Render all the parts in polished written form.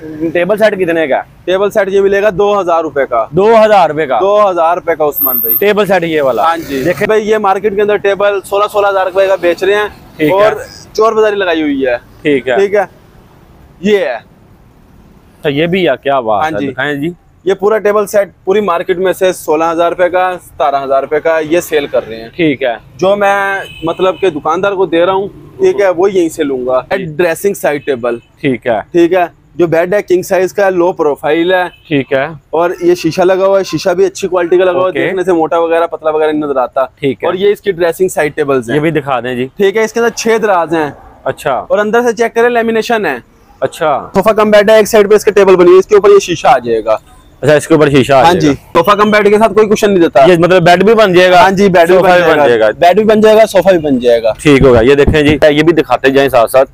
Table set कितने का? Table set ये मिलेगा 2000 रुपए का। 2000 रुपए का? 2000 रुपए का उस्मान भाई टेबल सेट ये वाला। हाँ जी देखिए भाई, ये मार्केट के अंदर टेबल 16-16 हजार रुपए का बेच रहे हैं और चोर बाजारी लगाई हुई है। ठीक है, ठीक है, ये है। तो ये भी है, क्या बात है, दिखाएं जी। ये पूरा टेबल सेट पूरी मार्केट में से 16,000 रुपए का, 17,000 रुपए का ये सेल कर रहे हैं। ठीक है, जो मैं मतलब के दुकानदार को दे रहा हूँ, ठीक है, वो यहीं से लूंगा। ड्रेसिंग साइड टेबल, ठीक है, ठीक है, जो बेड है किंग साइज का, लो प्रोफाइल है, ठीक है, और ये शीशा लगा हुआ है, शीशा भी अच्छी क्वालिटी का लगा हुआ है, देखने से मोटा वगैरह पतला वगैरह नजर आता। ठीक है, और ये इसकी ड्रेसिंग साइड टेबल्स हैं, ये भी दिखा दें जी। ठीक है, इसके अंदर 6 दराज हैं। अच्छा, और अंदर से चेक करें, लेमिनेशन है। अच्छा, सोफा कम बेड है, एक साइड पे इसके टेबल बनी है, इसके ऊपर ये शीशा आ जाएगा। अच्छा, इसके ऊपर शीशा? हाँ जी, सोफा कम बेड के साथ कोई कुशन नहीं देता। ये मतलब बेड भी बन जाएगा? हाँ जी, बेड भी बन जाएगा, बेड भी बन जाएगा, सोफा भी बन जाएगा। ठीक होगा, ये देखें जी, ये भी दिखाते जाएं साथ साथ।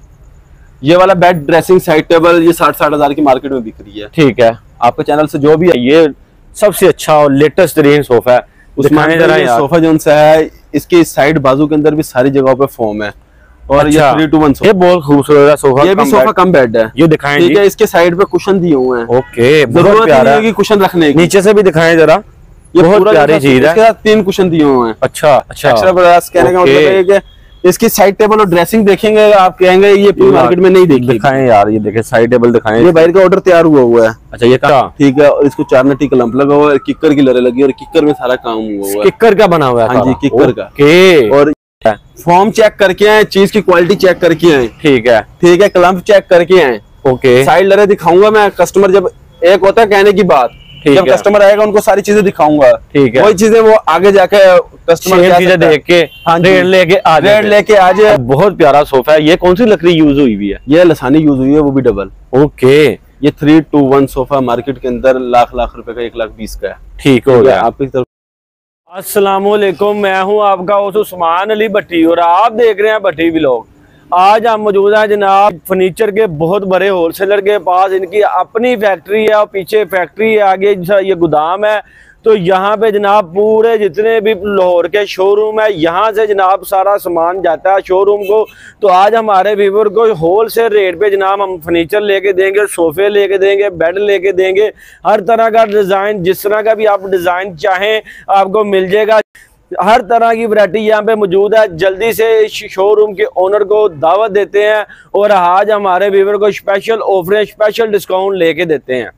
ये वाला बेड ड्रेसिंग साइड टेबल ये 60-60 हजार की मार्केट में बिक रही है। ठीक है, आपके चैनल से जो भी है, ये सबसे अच्छा और लेटेस्ट रेंज सोफा है। उसमें सोफा जो है, इसकी साइड बाजू के अंदर भी सारी जगहों पे फोम है, और अच्छा, ये 3-2-1 सोफा, ये बहुत खूबसूरत है सोफा। ये भी सोफा कम बेड है, ये दिखाएं। ठीक है, इसके साइड पे कुशन दिए हुए हैं। ओके, जरूरत नहीं है कुशन रखने की। नीचे से भी दिखाएं जरा, ये बहुत प्यारी चीज है। इसके साथ 3 कुशन दिए हुए हैं। अच्छा अच्छा, एक्स्ट्रा ब्रास कहने का मतलब है कि इसकी साइड टेबल और ड्रेसिंग देखेंगे आप कहेंगे ये पूरी मार्केट में नहीं देखी। दिखाएं यार, ये देखें साइड टेबल दिखाएं। ये बाहर का ऑर्डर तैयार हुआ है। अच्छा, ये ठीक है, और इसको 4 नटी का लंप लगा हुआ है, किक्कर की लरे लगी और किक्कर में सारा काम हुआ है। किक्कर का बना हुआ है? हाँ जी, किक्कर का। और फॉर्म चेक करके आए, चीज की क्वालिटी चेक करके आए। ठीक है, ठीक है, क्लम्प चेक करके आए। ओके, साइड लरे दिखाऊंगा मैं, कस्टमर जब एक होता है कहने की बात, जब कस्टमर आएगा उनको सारी चीजें दिखाऊंगा। ठीक है, वही चीजें वो आगे जाके कस्टमर चीजें देख के रेट लेके आ जाए। बहुत प्यारा सोफा है। ये कौन सी लकड़ी यूज हुई हुई है? ये लसानी यूज हुई है, वो भी डबल। ओके, ये 3-2-1 सोफा मार्केट के अंदर लाख रुपए का, 1,20,000 का है। ठीक हो गया आपकी तरफ। अस्सलामुअलैकुम, मैं हूं आपका उस्मान अली भट्टी और आप देख रहे हैं भट्टी व्लॉग। आज हम मौजूद हैं जनाब फर्नीचर के बहुत बड़े होलसेलर के पास। इनकी अपनी फैक्ट्री है और पीछे फैक्ट्री है, आगे ये गोदाम है। तो यहाँ पे जनाब पूरे जितने भी लाहौर के शोरूम है, यहाँ से जनाब सारा सामान जाता है शोरूम को। तो आज हमारे व्यूअर को होलसेल रेट पे जनाब हम फर्नीचर लेके देंगे, सोफे लेके देंगे, बेड लेके देंगे। हर तरह का डिज़ाइन, जिस तरह का भी आप डिज़ाइन चाहें आपको मिल जाएगा। हर तरह की वैरायटी यहाँ पे मौजूद है। जल्दी से शोरूम के ओनर को दावत देते हैं और आज हमारे व्यूअर को स्पेशल ऑफर, स्पेशल डिस्काउंट लेके देते हैं।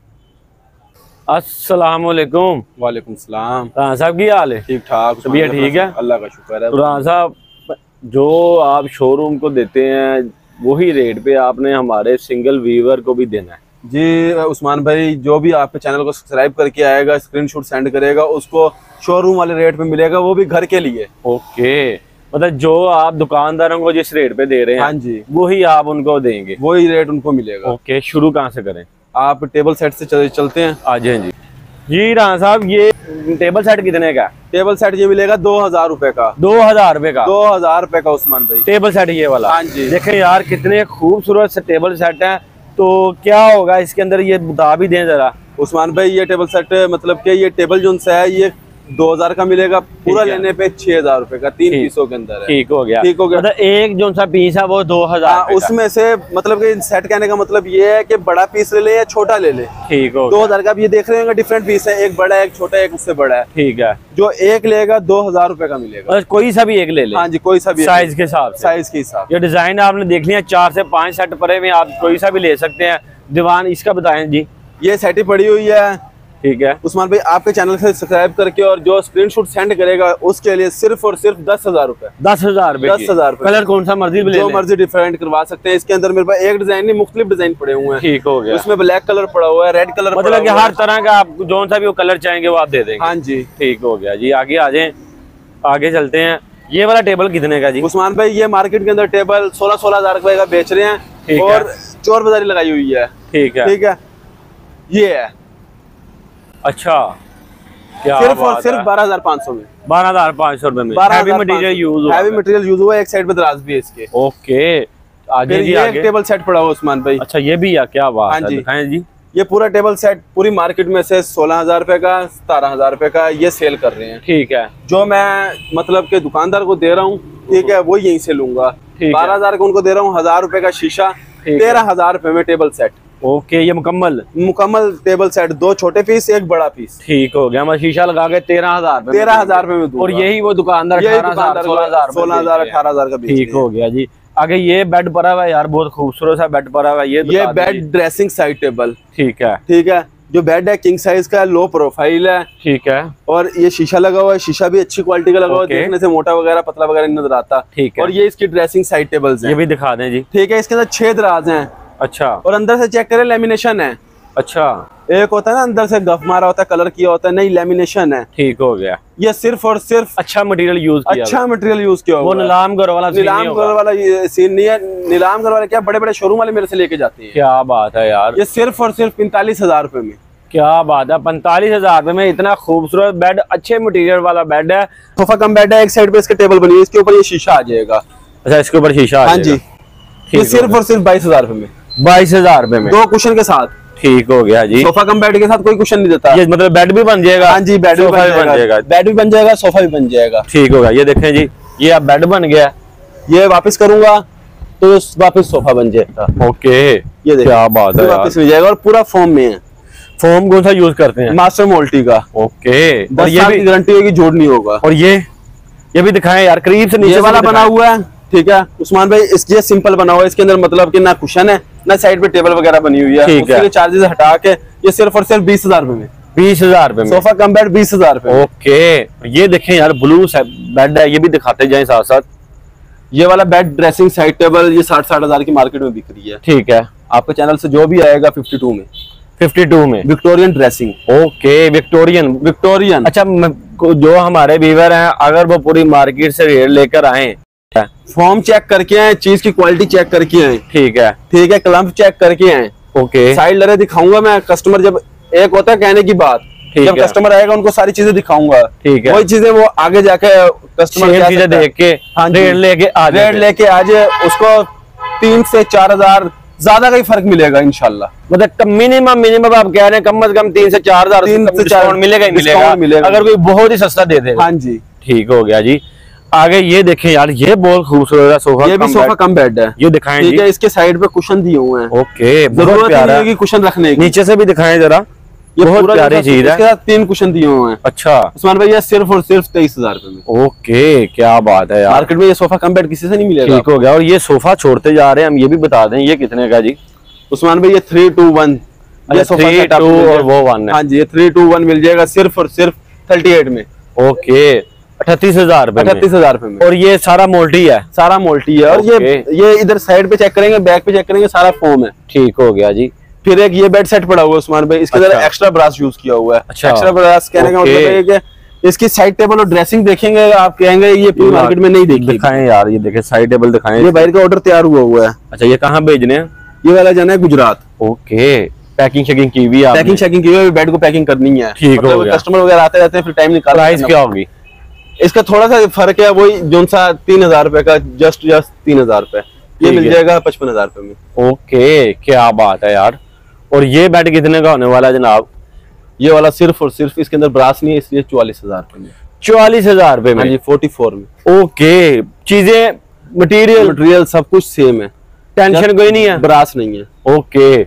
अस्सलाम वालेकुम। वालेकुम सलाम। राना साहब की हाल है? ठीक ठाक, तबीयत ठीक है? अल्लाह का शुक्र है। राना साहब, जो आप शोरूम को देते हैं वही रेट पे आपने हमारे सिंगल व्यूअर को भी देना है। जी उस्मान भाई, जो भी आपके चैनल को सब्सक्राइब करके आएगा, स्क्रीनशॉट सेंड करेगा, उसको शोरूम वाले रेट पे मिलेगा, वो भी घर के लिए। ओके, मतलब जो आप दुकानदारों को जिस रेट पे दे रहे हैं, हाँ जी, वही आप उनको देंगे, वही रेट उनको मिलेगा। ओके, शुरू कहाँ से करें? आप टेबल सेट से चलते हैं। आ जाए जी। जी राना साहब, ये टेबल सेट कितने का? टेबल सेट ये मिलेगा 2000 रुपए का। 2000 रुपए का? 2000 रुपए का उस्मान भाई टेबल सेट ये वाला। हाँ जी, देखें यार कितने खूबसूरत से टेबल सेट है। तो क्या होगा इसके अंदर, ये बता भी दें जरा। उस्मान भाई, ये टेबल सेट मतलब कि ये टेबल जो है ये 2000 का मिलेगा, पूरा लेने पे 6000 रुपए का, 3 पीसों के अंदर है। ठीक हो गया, ठीक हो गया। मतलब एक जो सा पीस है वो 2000, उसमें से मतलब कि सेट कहने का मतलब ये है कि बड़ा पीस ले ले या छोटा ले ले। ठीक हो, 2000 का। ये देख रहे हैं डिफरेंट पीस है, एक बड़ा है, एक छोटा है, एक उससे बड़ा है। ठीक है, जो एक लेगा 2000 रुपए का मिलेगा। कोई सा भी एक ले ले? हाँ जी, कोई सा भी, साइज के हिसाब से। साइज के हिसाब। ये डिजाइन आपने देख लिया, 4 से 5 सेट पड़े हुए, आप कोई सा भी ले सकते हैं। दीवान इसका बताएं जी। ये सेट ही पड़ी हुई है। ठीक है उस्मान भाई, आपके चैनल से सब्सक्राइब करके और जो स्क्रीनशॉट सेंड करेगा उसके लिए सिर्फ और सिर्फ 10,000 रुपए। 10,000 रुपए? 10,000 रुपए। कलर कौन सा मर्जी जो मर्जी डिफरेंट करवा सकते हैं। इसके अंदर मेरे पास एक डिजाइन नहीं, मुख्तलिफ डिजाइन पड़े हुए हैं। ठीक हो गया। उसमें ब्लैक कलर पड़ा हुआ है, रेड कलर, मतलब कि हर तरह का आप जो सा भी वो कलर चाहेंगे वो आप दे देंगे। हाँ जी, ठीक हो गया जी। आगे आ जाए, आगे चलते हैं। ये वाला टेबल कितने का जी? उस्मान भाई, ये मार्केट के अंदर टेबल 16-16 हजार रुपए का बेच रहे हैं और चोर बाजारी लगाई हुई है। ठीक है, ठीक है, ये है। अच्छा, क्या सिर्फ और सिर्फ 12,500 में। 12,500 रुपए में हैवी मटेरियल यूज हुआ, हैवी मटेरियल यूज हुआ है। एक साइड पे दराज भी है इसके। ओके, आगे जी, आगे टेबल सेट पड़ा हुआ उस्मान भाई। अच्छा, ये भी है, क्या बात है, दिखाएं जी। ये पूरा टेबल सेट पूरी मार्केट में से 16,000 रुपए का, 17,000 रुपए का ये सेल कर रहे हैं। ठीक है, जो मैं मतलब के दुकानदार को दे रहा हूँ, ठीक है, वो यहीं से लूंगा। 12,000 का उनको दे रहा हूँ, 1000 रुपए का शीशा, 13,000 रुपए में टेबल सेट। ओके, ये मुकम्मल टेबल सेट, 2 छोटे पीस 1 बड़ा पीस। ठीक हो गया। मैं शीशा लगा के 13,000 रुपए में दूंगा। और यही वो दुकानदार 16,000 18,000 का। ठीक हो गया जी। आगे ये बेड पड़ा हुआ है यार, बहुत खूबसूरत सा बेड पड़ा हुआ है। ये बेड ड्रेसिंग साइड टेबल। ठीक है, ठीक है। जो बेड है किंग साइज का, लो प्रोफाइल है। ठीक है। और ये शीशा लगा हुआ है, शीशा भी अच्छी क्वालिटी का लगा हुआ है, देखने से मोटा वगैरह पतला वगैरह नहीं नजर आता। ठीक है। और ये इसकी ड्रेसिंग साइड टेबल्स हैं। ये भी दिखा दें जी। ठीक है। इसके अंदर 6 दराज हैं। अच्छा। और अंदर से चेक करें, लेमिनेशन है। अच्छा। एक होता है ना अंदर से गफ मारा होता है, कलर किया होता है, नहीं लेमिनेशन है। ठीक हो गया। ये सिर्फ और सिर्फ अच्छा मटेरियल यूज किया, अच्छा मटेरियल यूज किया। वो नीलाम घर वाला ये सीन नहीं है। नीलाम घर वाले क्या बड़े बड़े शोरूम वाले मेरे से लेके जाते हैं। क्या बात है यार। ये सिर्फ और सिर्फ 45,000 रुपए में। क्या बात है, 45,000 रुपए में इतना खूबसूरत बेड, अच्छे मटेरियल वाला बेड है। सोफा कम बेड है, एक साइड पे इसके टेबल बनी है, इसके ऊपर ये शीशा आ जाएगा। अच्छा, इसके ऊपर शीशा। हाँ जी। ये सिर्फ और सिर्फ 22,000 रुपए में। 22,000 रुपए में 2 कुशन के साथ। ठीक हो गया जी। सोफा कम बेड के साथ कोई कुशन नहीं देता। ये मतलब बेड भी बन जाएगा। हाँ जी, बेड भी बन जाएगा, बेड भी बन जाएगा, सोफा भी बन जाएगा। ठीक होगा। ये देखें जी, ये अब बेड बन गया। ये वापस करूंगा तो वापस सोफा बन जाएगा। ओके, ये देखिए, क्या बात है, वापस मिल जाएगा। और पूरा फोम में है। फोम कौन सा यूज करते हैं? मास्टर मोल्टी का। ओके। और ये भी गारंटी होगी, जोड़ नहीं होगा। और ये भी दिखाएं यार, करीब से नीचे वाला बना हुआ है। ठीक है उस्मान भाई, ये सिंपल बना हुआ है, इसके अंदर मतलब कि ना कुशन है ना साइड पे टेबल वगैरह बनी हुई है। ठीक है। चार्जेस हटा के ये सिर्फ और सिर्फ 20,000 रुपए में। 20,000 रुपए में सोफा कम बेड 20,000 रुपए। ओके। ये देखें यार, ब्लू बेड है, ये भी दिखाते जाएं साथ साथ। ये वाला बेड ड्रेसिंग साइड टेबल, ये 60-60 हजार की मार्केट में बिक रही है। ठीक है। आपके चैनल से जो भी आएगा 52 में विक्टोरियन ड्रेसिंग। Okay, Victorian. अच्छा, जो हमारे व्यूअर हैं, अगर वो पूरी मार्केट से रेट लेकर आए, फॉर्म चेक करके आए, चीज की क्वालिटी चेक करके आए। ठीक है। ठीक है। क्लम्प चेक करके आए। ओके। साइड लरे दिखाऊंगा मैं। कस्टमर जब एक होता है कहने की बात, जब कस्टमर आएगा उनको सारी चीजें दिखाऊंगा। ठीक है। वही चीजें वो आगे जाके कस्टमर चीजें देख के रेट लेके आ जाए, उसको 3 से 4,000 ज्यादा का ही फर्क मिलेगा इंशाल्लाह। मतलब मिनिमम आप कह रहे हैं, कम से कम 3 से 4,000 मिलेगा ही मिलेगा, अगर कोई बहुत ही सस्ता दे दे। हाँ जी। ठीक हो गया जी। आगे ये देखें यार, ये बहुत खूबसूरत है सोफा। ये भी सोफा कम बेड है। ये दिखाएं। ठीक है। इसके साइड पे कुशन दिए हुए हैं। ओके, बहुत प्यारा है कुशन रखने की। नीचे से भी दिखाएं जरा। ये बहुत प्यारी चीज है। इसके साथ 3 कुशन दिए हुए हैं। अच्छा उस्मान भाई, ये सिर्फ और सिर्फ 23,000 रुपए में। ओके, क्या बात है यार। मार्केट में ये सोफा कम बेड किसी से नहीं मिलेगा। ठीक हो गया। और ये सोफा छोड़ते जा रहे हैं हम, ये भी बता दें ये कितने का जी? उस्मान भाई, ये 3-2-1 ये सोफा 3-2 और वो 1 है। हाँ जी, ये 3-2-1 मिल जाएगा सिर्फ और सिर्फ 38 में। ओके, 38,000 रुपए। 38,000 रुपए में। और ये सारा मोल्टी है। सारा मोल्टी है। और ये इधर साइड पे चेक करेंगे, बैक पे चेक करेंगे, सारा फोम है। ठीक हो गया जी। फिर एक ये बेड सेट पड़ा हुआ है उस्मान भाई, इसके अंदर एक्स्ट्रा ब्रास यूज किया हुआ है। अच्छा। एक्स्ट्रा ब्रास कहने का मतलब है कि इसकी साइड टेबल और ड्रेसिंग देखेंगे, आप कहेंगे ये पूरी मार्केट में नहीं देखी। दिखाएं यार, ये देखें साइड टेबल दिखाएं। ये बाहर का ऑर्डर तैयार हुआ है। अच्छा, ये कहाँ भेजने हैं? ये वाला जाना है गुजरात। ओके। पैकिंग शेकिंग की हुई है? पैकिंग शेकिंग की हुई है, बेड को पैकिंग करनी है। ठीक हो गया। कस्टमर वगैरह आते रहते हैं, फिर टाइम निकाल। प्राइस क्या होगी इसका? थोड़ा सा फर्क है, वही जो सा 3,000 रुपए का, जस्ट 3,000 रुपए। ये मिल जाएगा 55,000 रुपए में। ओके, क्या बात है यार। और ये बेड कितने का होने वाला है जनाब? ये वाला सिर्फ और सिर्फ, इसके अंदर ब्रास नहीं है, इसलिए 44,000 रुपए में। 44,000 रुपए में? हाँ जी, 44 में। ओके। चीजें, मटेरियल सब कुछ सेम है, टेंशन कोई नहीं है, ब्रास नहीं है। ओके,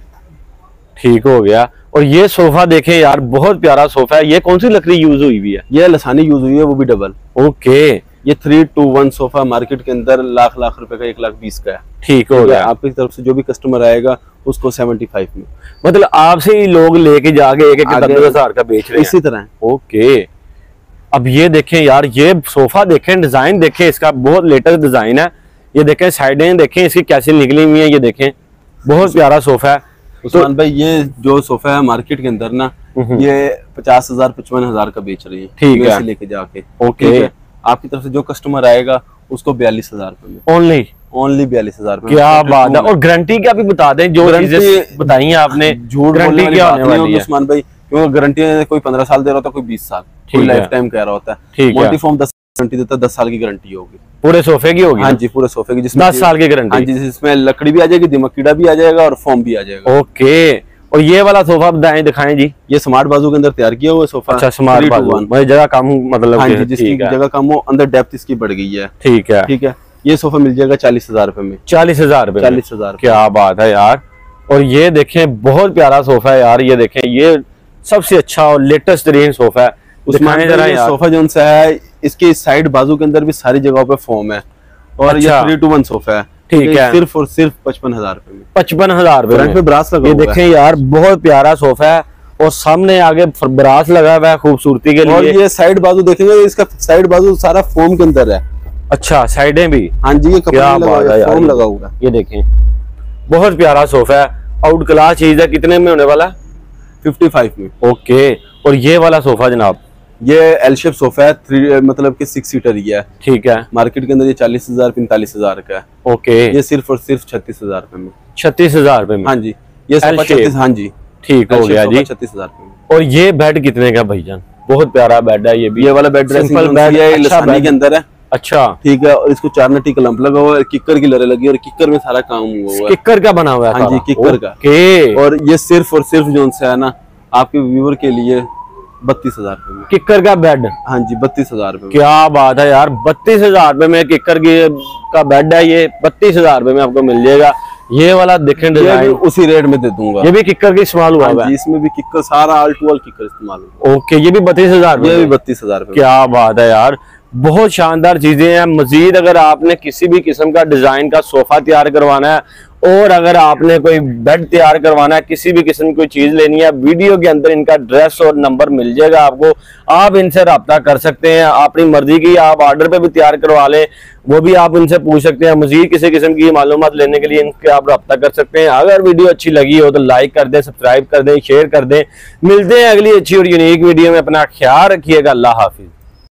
ठीक हो गया। और ये सोफा देखें यार, बहुत प्यारा सोफा है। ये कौन सी लकड़ी यूज हुई है? ये लसानी यूज हुई है, वो भी डबल। ओके। ये 3-2-1 सोफा मार्केट के अंदर लाख रुपए का, 1,20,000 का है। ठीक हो गया। आपकी तरफ से जो भी कस्टमर आएगा उसको 75 में। मतलब आपसे ही लोग लेके जाके 1,10,000 का बेच रहे हैं इसी तरह। ओके। अब ये देखें यार, ये सोफा देखें, डिजाइन देखें इसका, बहुत लेटेस्ट डिजाइन है। ये देखें साइडें देखें इसकी कैसी निकली हुई है, ये देखें बहुत प्यारा सोफा है। उस्मान भाई, ये जो सोफा है मार्केट के अंदर ना, ये 50,000 55,000 का बेच रही है। ठीक है। लेके जाके। ओके। आपकी तरफ से जो कस्टमर आएगा उसको 42,000 रुपए में। ओनली 42,000 रुपए। क्या बात है। और गारंटी क्या भी बता दें, जो चीजें बताई हैं आपने, झूठ गारंटी क्या होने वाली है उस्मान भाई? क्योंकि गारंटी कोई 15 साल दे रहा होता है, कोई 20 साल, कोई लाइफ टाइम कह रहा होता है। ठीक है। मल्टीफॉर्म 10 गारंटी देता है, 10 साल की गारंटी होगी पूरे सोफे की होगी? हाँ जी, पूरे सोफे की, जिसमें 10 साल की गारंटी। हाँ जी, जिसमें लकड़ी भी आ जाएगी, दिमाग कीड़ा भी आ जाएगा और फॉर्म भी आ जाएगा। ओके। और ये वाला सोफा बताएं, दिखाएं जी। ये स्मार्ट बाजू के अंदर तैयार किया हुआ सोफा। अच्छा, स्मार्ट बाजू, मतलब जगह कम, मतलब हाँ जी, जिसकी जगह कम हो, अंदर डेप्थ इसकी बढ़ गई है। ठीक है। ठीक है। ये सोफा मिल जाएगा 40,000 रुपए में। 40,000 रुपए? 40,000। क्या बात है यार। और ये देखें बहुत प्यारा सोफा है यार, ये देखें ये सबसे अच्छा और लेटेस्ट तरीन सोफा है। उस्मान जरा यार सोफा जो सा है, इसके साइड बाजू के अंदर भी सारी जगहों पे फोम है और अच्छा। ये 3-2-1 सोफा है, ठीक है, सिर्फ और सिर्फ 55,000 रुपए में। 55,000 रुपए पे ब्रास लगा ये हुआ देखें यार, बहुत प्यारा सोफा है और सामने आगे ब्रास लगा हुआ है खूबसूरती के लिए। और ये साइड बाजू देखेंगे, इसका साइड बाजू सारा फोम के अंदर है। अच्छा, साइडें भी, हाँ जी, ये क्या बात है यार, फोम लगा हुआ है। ये देखें बहुत प्यारा सोफा है, आउट क्लास चीज है। कितने में होने वाला? 55 में। ओके, और ये वाला सोफा जनाब, ये एल शेप सोफा है, मतलब कि 6 सीटर ही है, ठीक है। मार्केट के अंदर ये 40,000 45,000 का है। ओके, ये सिर्फ और सिर्फ 36,000 रुपए में। 36,000 रुपए में? हाँ जी, ये 36, हाँ जी, ठीक हो गया जी, 36,000 रुपए में। और ये बेड कितने का भाईजान? बहुत प्यारा बेड है ये भी। ये वाला बेड सिंपल बेड है, लसानी के अंदर है। अच्छा, ठीक है। और इसको 4 नटी का लंप लगा हुआ है, किक्कर की लरे लगी और किक्कर में सारा काम हुआ है। किक्कर का बना हुआ है? हाँ जी, किक्कर का। और ये सिर्फ और सिर्फ जो है ना, आपके व्यूअर के लिए 32,000 रुपए में किक्कर का बेड। हाँ जी, 32,000 रुपए। क्या बात है यार, 32,000 रुपए में किक्कर का बेड है, ये 32,000 रुपए में आपको मिल जाएगा। ये वाला देखें डिजाइन, उसी रेट में दे दूंगा। ये भी किक्कर का इस्तेमाल हुआ है? इसमें भी किक्कर, सारा ऑल टू ऑल किक्कर इस्तेमाल हुआ। ओके, ये भी 32,000? ये भी 32,000 रुपए। क्या बात है यार, बहुत शानदार चीजें हैं। मजीद अगर आपने किसी भी किस्म का डिजाइन का सोफा तैयार करवाना है और अगर आपने कोई बेड तैयार करवाना है, किसी भी किस्म की कोई चीज लेनी है, वीडियो के अंदर इनका एड्रेस और नंबर मिल जाएगा आपको। आप इनसे रब्ता कर सकते हैं, अपनी मर्जी की आप ऑर्डर पे भी तैयार करवा लें, वो भी आप उनसे पूछ सकते हैं। मजीद किसी किस्म की मालूमात लेने के लिए इनके आप रब्ता कर सकते हैं। अगर वीडियो अच्छी लगी हो तो लाइक कर दें, सब्सक्राइब कर दें, शेयर कर दें। मिलते हैं अगली अच्छी और यूनिक वीडियो में। अपना ख्याल रखिएगा। अल्लाह हाफिज।